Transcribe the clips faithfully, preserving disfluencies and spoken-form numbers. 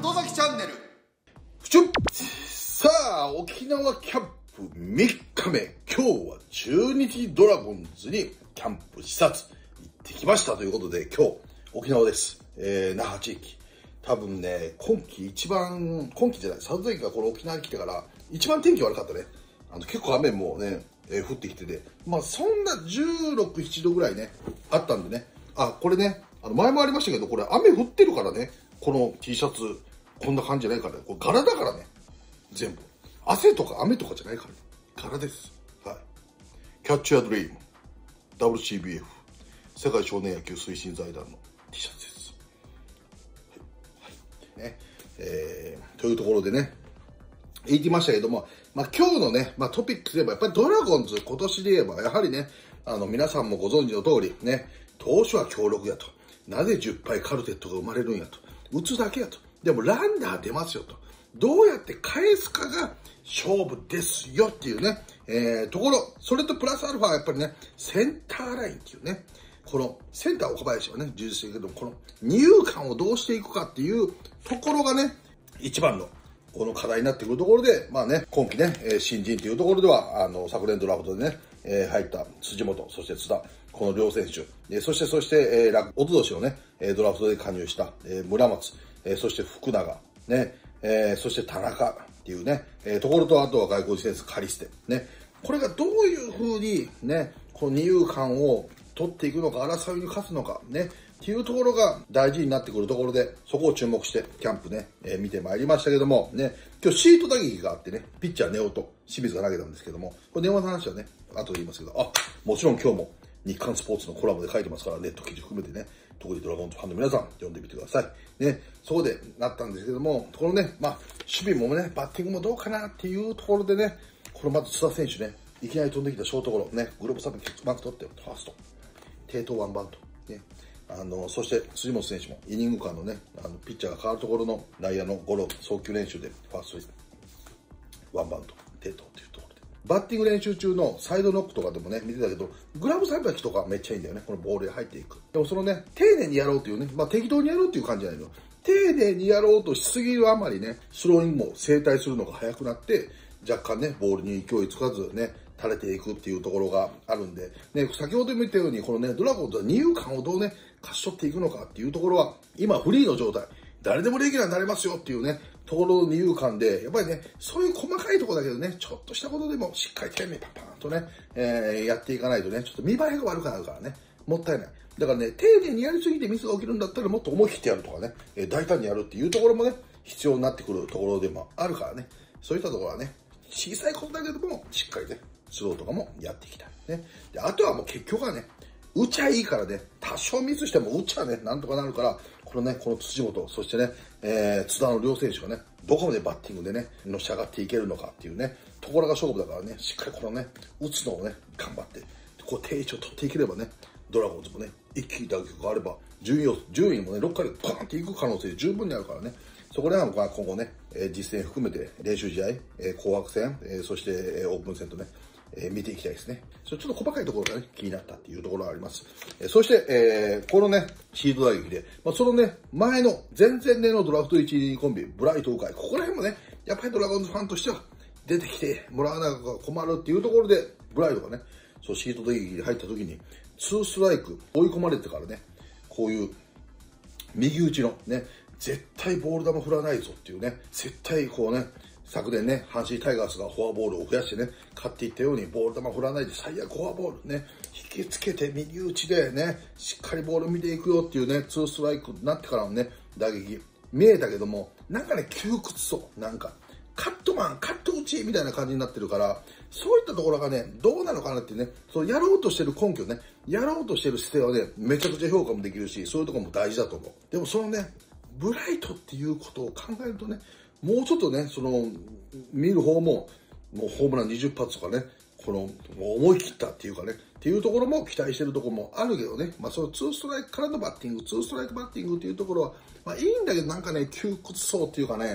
外崎チャンネル。 ふちゅっさあ、沖縄キャンプみっかめ。今日は中日ドラゴンズにキャンプ視察行ってきましたということで、今日沖縄です。えー、那覇地域。多分ね、今季一番、今季じゃない、里崎がこの沖縄に来てから一番天気悪かったね。あの結構雨もね、えー、降ってきてて、まあそんなじゅうろく、ななどぐらいね、あったんでね。あ、これね、あの前もありましたけど、これ雨降ってるからね、この T シャツ、こんな感じじゃないからね。これ柄だからね。全部。汗とか雨とかじゃないからね。柄です。はい。キャッチアドリーム。ダブリューシービーエフ。世界少年野球推進財団の T シャツです。はい。はい。ね。えー、というところでね、言ってましたけども、まあ今日のね、まあトピックといえば、やっぱりドラゴンズ今年で言えば、やはりね、あの皆さんもご存知の通り、ね、投手は強力やと。なぜじゅっぱいカルテットが生まれるんやと。打つだけやと。でもランナー出ますよと。どうやって返すかが勝負ですよっていうね、えー、ところ。それとプラスアルファはやっぱりね、センターラインっていうね、このセンター岡林はね、充実してるけども、この二遊間をどうしていくかっていうところがね、一番のこの課題になってくるところで、まあね、今季ね、新人というところでは、あの、昨年ドラフトでね、えー、入った辻本、そして津田、この両選手、えー、そして、そして、えー、おととしのね、ドラフトで加入した、えー、村松、えー、そして福永、ね、えー、そして田中っていうね、えー、ところと、あとは外国人選手カリステ、ね、これがどういう風にね、この二遊間を取っていくのか、争いに勝つのか、ね、っていうところが大事になってくるところで、そこを注目してキャンプね、えー、見てまいりましたけども、ね、今日シート打撃があってね、ピッチャーネオと清水が投げたんですけども、これ電話の話はね、後で言いますけど、あ、もちろん今日も日刊スポーツのコラムで書いてますから、ネット記事含めてね、特にドラゴンズファンの皆さん、読んでみてください。ね、そこでなったんですけども、このね、まあ、守備もね、バッティングもどうかなっていうところでね、このまず津田選手ね、いきなり飛んできたショートゴロ、ね、グローブサブマーク取って、ファースト、低投ワンバウンド、ね、あの、そして辻本選手もイニング間のね、あの、ピッチャーが変わるところの内野のゴロ、送球練習でファースト、ワンバウンド、低投というところで。バッティング練習中のサイドノックとかでもね、見てたけど、グラブさばきとかめっちゃいいんだよね。このボールで入っていく。でもそのね、丁寧にやろうというね、まあ適当にやろうっていう感じじゃないの。丁寧にやろうとしすぎるあまりね、スローイングも正対するのが早くなって、若干ね、ボールに勢いつかずね、垂れていくっていうところがあるんで、ね、先ほども言ったように、このね、ドラゴンズは二遊間をどうね、勝ち取っていくのかっていうところは、今フリーの状態、誰でもレギュラーになれますよっていうね、ところの二遊間で、やっぱりね、そういう細かいところだけどね、ちょっとしたことでもしっかり丁寧にパンパンとね、えー、やっていかないとね、ちょっと見栄えが悪くなるからね、もったいない。だからね、丁寧にやりすぎてミスが起きるんだったらもっと思い切ってやるとかね、えー、大胆にやるっていうところもね、必要になってくるところでもあるからね、そういったところはね、小さいことだけども、しっかりね、スローとかもやっていきたい。ね。で、あとはもう結局はね、打ちゃいいからね、多少ミスしても打っちゃね、なんとかなるから、このね、この辻本、そしてね、えー、津田の両選手がね、どこまでバッティングでね、のし上がっていけるのかっていうね、ところが勝負だからね、しっかりこのね、打つのをね、頑張って、こう定位置を取っていければね、ドラゴンズもね、一気に打撃があれば、順位を、順位もね、ろっかでパーンっていく可能性十分にあるからね、そこでは今後ね、実戦含めて練習試合、紅白戦、そしてオープン戦とね、見ていきたいですね。ちょっと細かいところがね、気になったっていうところがあります。そして、えー、このね、シード打撃で、まあ、そのね、前の、前々年のドラフトいちコンビ、ブライト鵜飼、ここら辺もね、やっぱりドラゴンズファンとしては、出てきてもらわなきゃ困るっていうところで、ブライトがね、そう、シード打撃で入った時に、ツーストライク追い込まれてからね、こういう、右打ちのね、絶対ボール球振らないぞっていうね、絶対こうね、昨年ね、阪神タイガースがフォアボールを増やしてね、勝っていったように、ボール球振らないで最悪フォアボールね、引きつけて右打ちでね、しっかりボール見ていくよっていうね、ツーストライクになってからのね、打撃、見えたけども、なんかね、窮屈そう、なんか、カットマン、カット打ちみたいな感じになってるから、そういったところがね、どうなのかなってね、そうやろうとしてる根拠ね、やろうとしてる姿勢はね、めちゃくちゃ評価もできるし、そういうところも大事だと思う。でもそのね、ブライトっていうことを考えるとね、もうちょっとね、その、見る方も、もうホームランにじゅっぱつとかね、この、思い切ったっていうかね、っていうところも期待してるところもあるけどね、まあそのツーストライクからのバッティング、ツーストライクバッティングっていうところは、まあいいんだけどなんかね、窮屈そうっていうかね、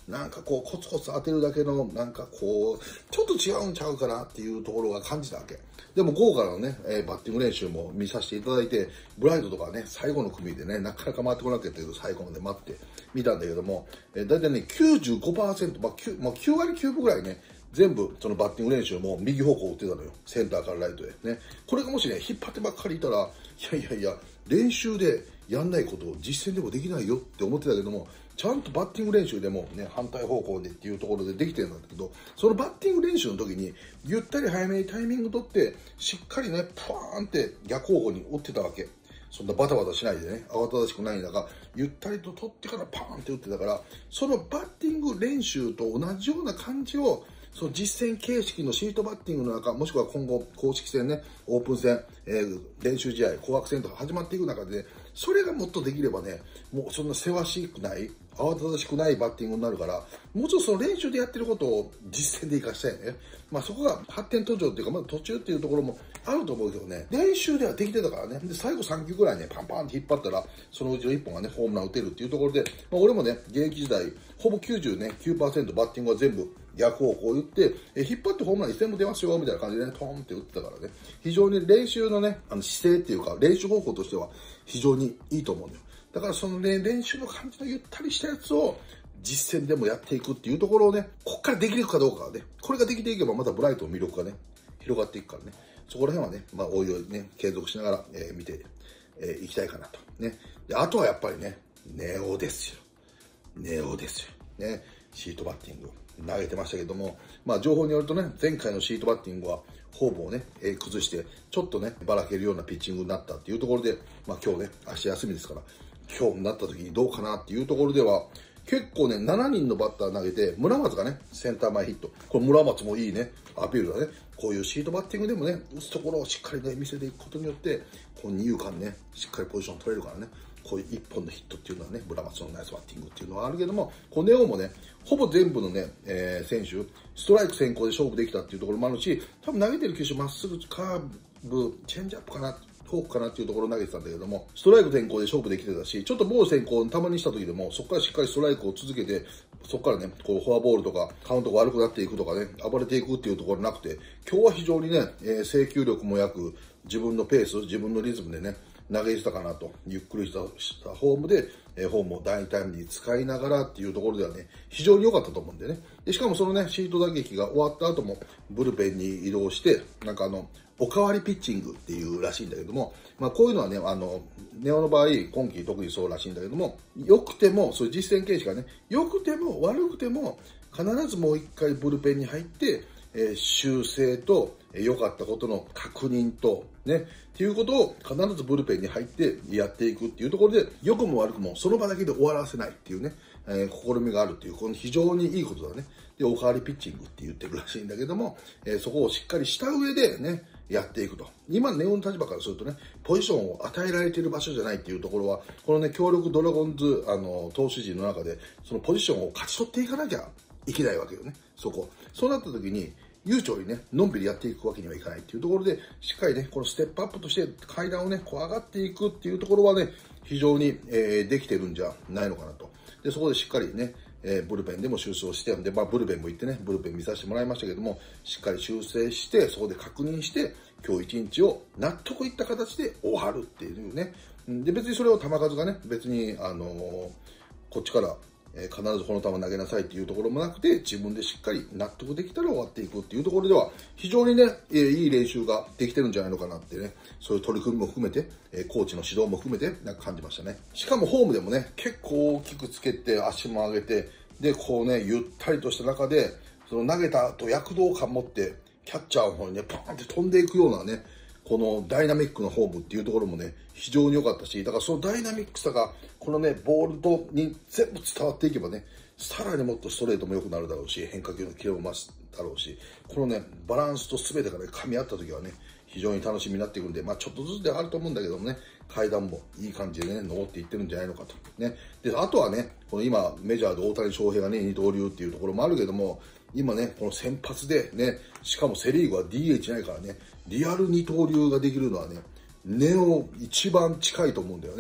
なんかこうコツコツ当てるだけのなんかこうちょっと違うんちゃうかなっていうところが感じたわけ。でも午後からのね、えー、バッティング練習も見させていただいて、ブライトとかね、最後の組でね、なかなか回ってこなかったけど、最後まで待って見たんだけども、えー、だいたいね、きゅうじゅうごパーセント、まあ 9, まあ、きゅう割きゅうぶぐらいね、全部そのバッティング練習も右方向打ってたのよ。センターからライトへね。これがもしね、引っ張ってばっかりいたら、いやいやいや、練習でやんないことを実践でもできないよって思ってたけども、ちゃんとバッティング練習でもね、反対方向でっていうところでできてるんだけど、そのバッティング練習の時に、ゆったり早めにタイミング取って、しっかりね、パーンって逆方向に打ってたわけ。そんなバタバタしないでね、慌ただしくないんだが、ゆったりと取ってからパーンって打ってたから、そのバッティング練習と同じような感じを、その実戦形式のシートバッティングの中、もしくは今後公式戦ね、オープン戦、えー、練習試合、紅白戦とか始まっていく中で、ね、それがもっとできればね、もうそんなせわしくない、慌ただしくないバッティングになるから、もうちょっとその練習でやってることを実践で活かしたいね。まあそこが発展途上っていうか、まだ途中っていうところもあると思うけどね、練習ではできてたからね、で最後さん球ぐらいね、パンパンって引っ張ったら、そのうちのいっぽんがね、ホームラン打てるっていうところで、まあ俺もね、現役時代、ほぼきゅうじゅうきゅうパーセントバッティングは全部、逆方向を打って、え引っ張ってホームランいっせんも出ますよ、みたいな感じでね、トーンって打ってたからね、非常に練習のね、あの姿勢っていうか、練習方法としては非常にいいと思うんだよ。だからそのね、練習の感じのゆったりしたやつを実践でもやっていくっていうところをね、こっからできるかどうかはね、これができていけばまたブライトの魅力がね、広がっていくからね、そこら辺はね、まあ、おいおいね、継続しながら、えー、見てい、えー、きたいかなと。ね。で、あとはやっぱりね、ネオですよ。ネオですよ。ね。シートバッティング投げてましたけども、まあ情報によるとね、前回のシートバッティングはフォームをね、えー、崩して、ちょっとね、ばらけるようなピッチングになったっていうところで、まあ今日ね、明日休みですから、今日になった時にどうかなっていうところでは、結構ね、しちにんのバッター投げて、村松がね、センター前ヒット。これ村松もいいね、アピールだね。こういうシートバッティングでもね、打つところをしっかりね、見せていくことによって、この二遊間ね、しっかりポジション取れるからね、こういう一本のヒットっていうのはね、村松のナイスバッティングっていうのはあるけども、このネオもね、ほぼ全部のね、えー、選手、ストライク先行で勝負できたっていうところもあるし、多分投げてる球種まっすぐ、カーブ、チェンジアップかな、フォークかなっていうところを投げてたんだけども、ストライク先行で勝負できてたし、ちょっとボール先行たまにした時でも、そこからしっかりストライクを続けて、そこからね、こうフォアボールとか、カウントが悪くなっていくとかね、暴れていくっていうところなくて、今日は非常にね、えー、制球力も約、自分のペース、自分のリズムでね、投げてたかなと、ゆっくりしたしたフォームで、えー、フォームを第二タイムに使いながらっていうところではね、非常に良かったと思うんでね。で、しかもそのね、シート打撃が終わった後も、ブルペンに移動して、なんかあの、おかわりピッチングっていうらしいんだけども、まあこういうのはね、あの、ネオの場合、今季特にそうらしいんだけども、良くても、そういう実践形式がね、良くても悪くても、必ずもう一回ブルペンに入って、えー、修正と良、えー、かったことの確認と、ね、っていうことを必ずブルペンに入ってやっていくっていうところで、良くも悪くもその場だけで終わらせないっていうね、えー、試みがあるっていう、この非常にいいことだね。で、おかわりピッチングって言ってるらしいんだけども、えー、そこをしっかりした上でね、やっていくと。今、ネオの立場からするとね、ポジションを与えられている場所じゃないっていうところは、このね、強力ドラゴンズ、あの、投手陣の中で、そのポジションを勝ち取っていかなきゃいけないわけよね、そこ。そうなった時に、悠長にね、のんびりやっていくわけにはいかないっていうところで、しっかりね、このステップアップとして階段をね、こう上がっていくっていうところはね、非常に、えー、できてるんじゃないのかなと。で、そこでしっかりね、えー、ブルペンでも修正をして、で、まあ、ブルペンも行ってね、ブルペン見させてもらいましたけども、しっかり修正して、そこで確認して、今日一日を納得いった形で終わるっていうね。で、別にそれを球数がね、別に、あのー、こっちから、えー、必ずこの球投げなさいっていうところもなくて、自分でしっかり納得できたら終わっていくっていうところでは、非常にね、えー、いい練習ができてるんじゃないのかなってね、そういう取り組みも含めて、えー、コーチの指導も含めて、なんか感じましたね。しかもホームでもね、結構大きくつけて、足も上げて、で、こうね、ゆったりとした中で、その投げた後躍動感持って、キャッチャーの方にね、パーンって飛んでいくようなね、このダイナミックなフォームっていうところもね、非常に良かったし、だからそのダイナミックさが、このね、ボールとに全部伝わっていけばね、さらにもっとストレートも良くなるだろうし、変化球のキレも増すだろうし、このね、バランスと全てがね、噛み合った時はね、非常に楽しみになっていくんで、まあちょっとずつではあると思うんだけどもね、階段もいい感じでね、登っていってるんじゃないのかと。ね。で、あとはね、この今、メジャーで大谷翔平がね、二刀流っていうところもあるけども、今ね、この先発でね、しかもセリーグは ディーエイチ ないからね、リアル二刀流ができるのはね、ネオ一番近いと思うんだよね。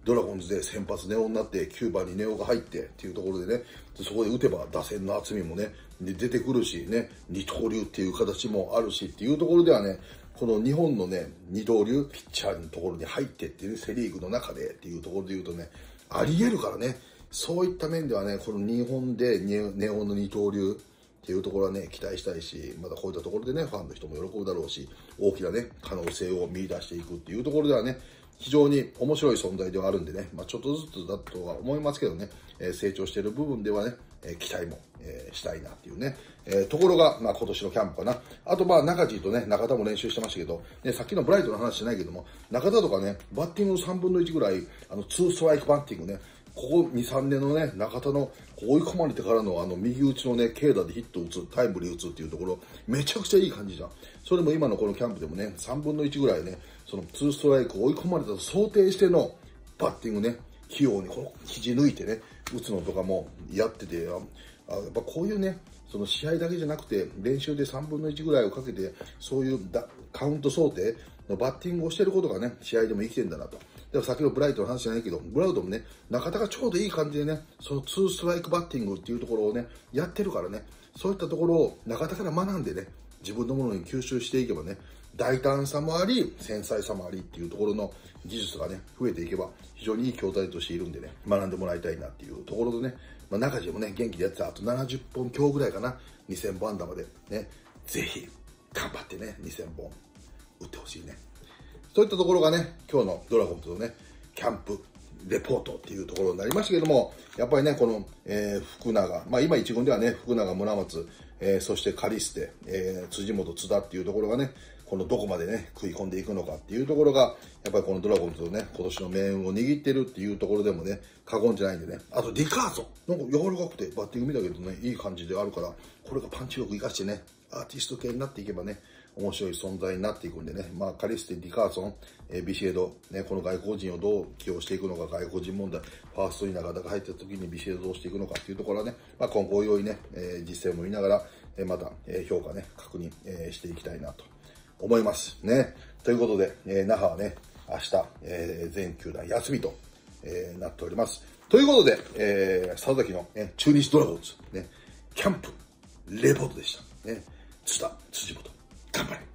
ドラゴンズで先発ネオになって、きゅうばんにネオが入ってっていうところでね、そこで打てば打線の厚みもね、出てくるしね、二刀流っていう形もあるしっていうところではね、この日本のね、二刀流ピッチャーのところに入ってっていう、ね、セリーグの中でっていうところで言うとね、あり得るからね、そういった面ではね、この日本でネオの二刀流っていうところはね、期待したいし、またこういったところでね、ファンの人も喜ぶだろうし、大きなね、可能性を見出していくっていうところではね、非常に面白い存在ではあるんでね、まあ、ちょっとずつだとは思いますけどね、えー、成長している部分ではね、えー、期待も、えー、したいなっていうね、えー、ところが、まあ、今年のキャンプかな。あと、まあ、中地とね、中田も練習してましたけど、ね、さっきのブライトの話じゃないけども、中田とかね、バッティングのさんぶんのいちぐらい、あの、ツーストライクバッティングね、ここに、さんねんのね、中田の追い込まれてからのあの右打ちのね、軽打でヒットを打つ、タイムリー打つっていうところ、めちゃくちゃいい感じじゃん。それも今のこのキャンプでもね、さんぶんのいちぐらいね、そのツーストライク追い込まれたと想定してのバッティングね、器用にこの肘抜いてね、打つのとかもやってて、あやっぱこういうね、その試合だけじゃなくて、練習でさんぶんのいちぐらいをかけて、そういうカウント想定のバッティングをしてることがね、試合でも生きてんだなと。でも先ほどブライトの話じゃないけど、ブラウトもね、中田がちょうどいい感じでね、そのツーストライクバッティングっていうところをね、やってるからね、そういったところを中田から学んでね、自分のものに吸収していけばね、大胆さもあり、繊細さもありっていうところの技術がね、増えていけば、非常にいい筐体としているんでね、学んでもらいたいなっていうところでね、まあ、中地もね、元気でやってた、あとななじゅっぽん強ぐらいかな、にせんぼん安打までね、ぜひ、頑張ってね、にせんぼん打ってほしいね。そういったところがね、今日のドラゴンズのね、キャンプレポートっていうところになりましたけども、やっぱりね、この、えー、福永、まあ今一軍ではね、福永、村松、えー、そしてカリステ、えー、辻本、津田っていうところがね、このどこまでね、食い込んでいくのかっていうところが、やっぱりこのドラゴンズのね、今年の命運を握ってるっていうところでもね、過言じゃないんでね。あとディカーソン。なんか柔らかくてバッティング見たけどね、いい感じであるから、これがパンチ力活かしてね、アーティスト系になっていけばね、面白い存在になっていくんでね、まあ、カリステ、ディカーソン、えー、ビシエド、ね、この外国人をどう起用していくのか、外国人問題、ファーストに中田が入った時にビシエドどうしていくのかっていうところはね、まあ、今後おいおいね、えー、実践も見ながら、えー、また、えー、評価ね、確認、えー、していきたいなと思いますね。ということで、えー、那覇はね、明日、えー、全球団休みと、えー、なっております。ということで、えー、佐々木の、ね、中日ドラゴンズ、ね、キャンプ、レポートでした。ね、津田、辻本、頑張れ。